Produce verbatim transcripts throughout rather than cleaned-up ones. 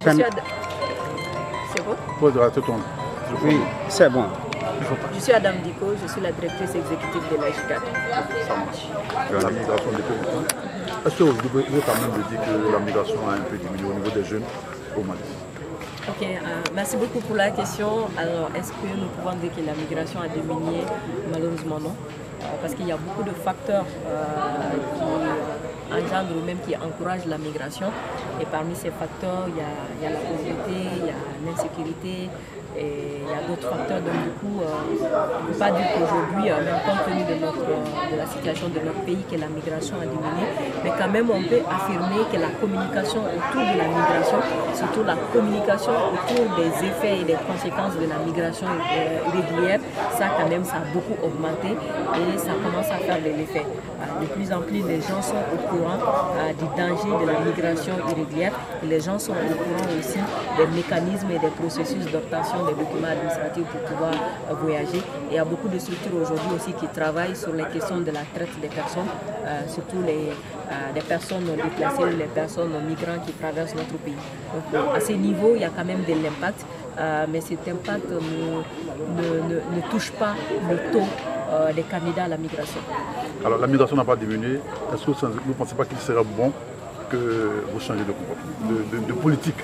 C'est bon? Oui, c'est bon. Je suis Adam Diko, je suis la directrice exécutive de l'A J C A D. Ça marche. La migration des pays. Est-ce que vous pouvez quand même dire que la migration a un peu diminué au niveau des jeunes au Mali? Ok, euh, merci beaucoup pour la question. Alors, est-ce que nous pouvons dire que la migration a diminué? Malheureusement non, euh, parce qu'il y a beaucoup de facteurs euh, qui engendrent ou même qui encouragent la migration. Et parmi ces facteurs, il y a, il y a la pauvreté, il y a l'insécurité, et il y a d'autres facteurs. Donc du coup, euh, on ne peut pas dire qu'aujourd'hui, euh, même compte tenu de, notre, de la situation de notre pays, que la migration a diminué, mais quand même on peut affirmer que la communication autour de la migration, surtout la communication autour des effets et des conséquences de la migration euh, irrégulière, ça quand même ça a beaucoup augmenté et ça commence à faire de l'effet. Euh, de plus en plus les gens sont au courant euh, du danger de la migration irrégulière et les gens sont au courant aussi des mécanismes et des processus d'obtention des documents administratifs pour pouvoir euh, voyager. Et il y a beaucoup de structures aujourd'hui aussi qui travaillent sur les questions de la traite des personnes, euh, surtout les, euh, les personnes déplacées, les personnes migrants qui traversent notre pays. Donc euh, à ce niveau, il y a quand même de l'impact, euh, mais cet impact ne, ne, ne, ne touche pas le taux euh, des candidats à la migration. Alors la migration n'a pas diminué. Est-ce que vous ne pensez pas qu'il serait bon que vous changez de, de, de, de politique?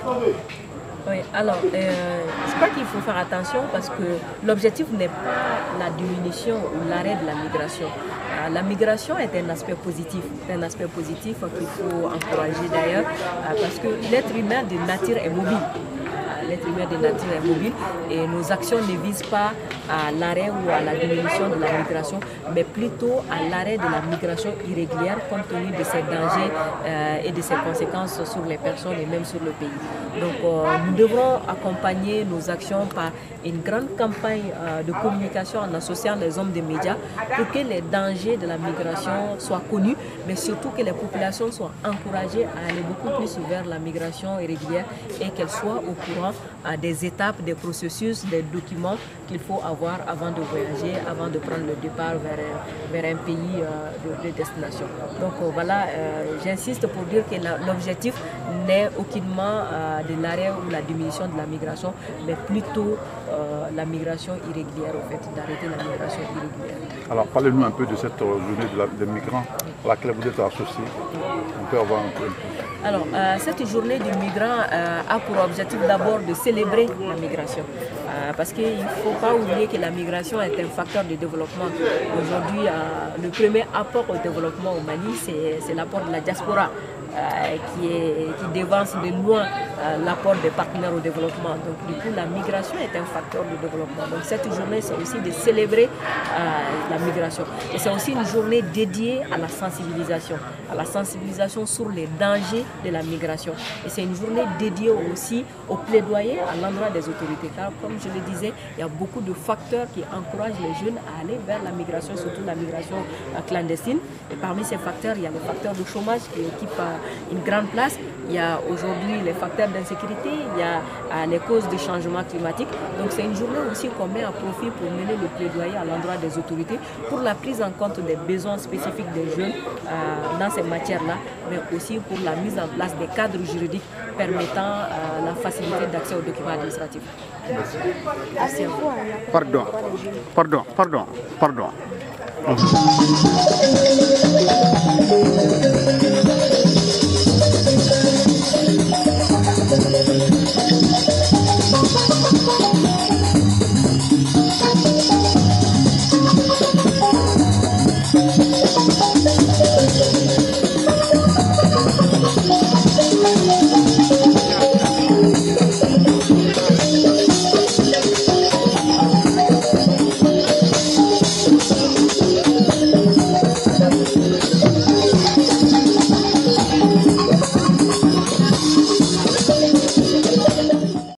Oui, alors, euh, je crois qu'il faut faire attention parce que l'objectif n'est pas la diminution ou l'arrêt de la migration. Euh, la migration est un aspect positif, c'est un aspect positif qu'il faut encourager d'ailleurs euh, parce que l'être humain de nature est mobile. L'être humain de nature est mobile et nos actions ne visent pas à l'arrêt ou à la diminution de la migration, mais plutôt à l'arrêt de la migration irrégulière compte tenu de ses dangers euh, et de ses conséquences sur les personnes et même sur le pays. Donc euh, nous devrons accompagner nos actions par une grande campagne euh, de communication en associant les hommes des médias pour que les dangers de la migration soient connus, mais surtout que les populations soient encouragées à aller beaucoup plus vers la migration irrégulière et qu'elles soient au courant à des étapes, des processus, des documents qu'il faut avoir avant de voyager, avant de prendre le départ vers, vers un pays euh, de, de destination. Donc euh, voilà, euh, j'insiste pour dire que l'objectif n'est aucunement euh, de l'arrêt ou la diminution de la migration, mais plutôt euh, la migration irrégulière, au fait, d'arrêter la migration irrégulière. Alors parlez-nous un peu de cette journée de la, des migrants à laquelle vous êtes associés. On peut avoir un peu. Alors, euh, cette journée du migrant euh, a pour objectif d'abord de célébrer la migration. Euh, parce qu'il ne faut pas oublier que la migration est un facteur de développement. Aujourd'hui, euh, le premier apport au développement au Mali, c'est l'apport de la diaspora. Euh, qui, est, qui dévance de loin euh, l'apport des partenaires au développement. Donc du coup, la migration est un facteur de développement. Donc cette journée, c'est aussi de célébrer euh, la migration. Et c'est aussi une journée dédiée à la sensibilisation, à la sensibilisation sur les dangers de la migration. Et c'est une journée dédiée aussi au plaidoyer à l'endroit des autorités. Car comme je le disais, il y a beaucoup de facteurs qui encouragent les jeunes à aller vers la migration, surtout la migration euh, clandestine. Et parmi ces facteurs, il y a le facteur de chômage qui occupe euh, une grande place. Il y a aujourd'hui les facteurs d'insécurité, il y a euh, les causes du changement climatique. Donc c'est une journée aussi qu'on met à profit pour mener le plaidoyer à l'endroit des autorités pour la prise en compte des besoins spécifiques des jeunes euh, dans ces matières-là, mais aussi pour la mise en place des cadres juridiques permettant euh, la facilité d'accès aux documents administratifs. Merci. Merci à vous. Pardon, pardon, pardon, pardon.